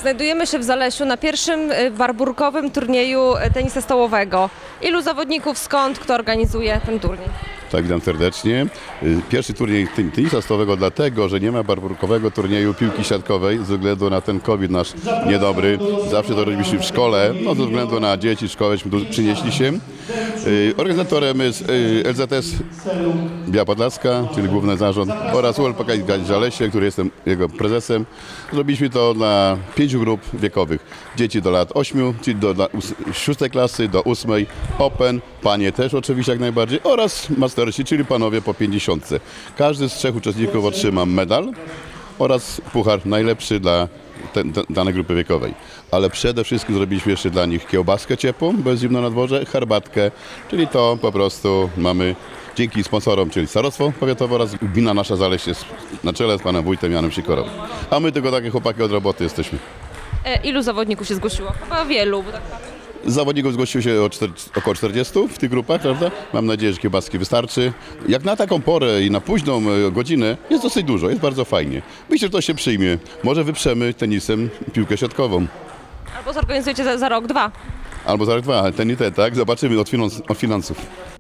Znajdujemy się w Zalesiu na pierwszym barbórkowym turnieju tenisa stołowego. Ilu zawodników, skąd, kto organizuje ten turniej? Tak, witam serdecznie. Pierwszy turniej tenisa stołowego dlatego, że nie ma barbórkowego turnieju piłki siatkowej ze względu na ten COVID nasz niedobry. Zawsze to robiliśmy w szkole, no ze względu na dzieci, szkołęśmy tu przynieśli się. Organizatorem jest LZS Biała Podlaska, czyli główny zarząd, oraz ULPK Zalesie, który jestem jego prezesem. Zrobiliśmy to dla 5 grup wiekowych. Dzieci do lat 8, czyli do 6 klasy, do 8, Open, panie też oczywiście jak najbardziej, oraz mastersi, czyli panowie po 50. Każdy z 3 uczestników otrzyma medal oraz puchar najlepszy dla danej grupy wiekowej. Ale przede wszystkim zrobiliśmy jeszcze dla nich kiełbaskę ciepłą, bo jest zimno na dworze, herbatkę, czyli to po prostu mamy dzięki sponsorom, czyli Starostwo Powiatowe oraz gmina nasza Zalesie na czele z panem wójtem Janem Sikorą. A my tylko takie chłopaki od roboty jesteśmy. Ilu zawodników się zgłosiło? Chyba wielu. Bo tak... Zawodników zgłosiło się około 40 w tych grupach, prawda? Mam nadzieję, że kiełbaski wystarczy. Jak na taką porę i na późną godzinę jest dosyć dużo, jest bardzo fajnie. Myślę, że to się przyjmie. Może wyprzemy tenisem piłkę siatkową. Albo zorganizujecie za rok, 2. Albo za rok 2, ten i ten, tak? Zobaczymy od finansów.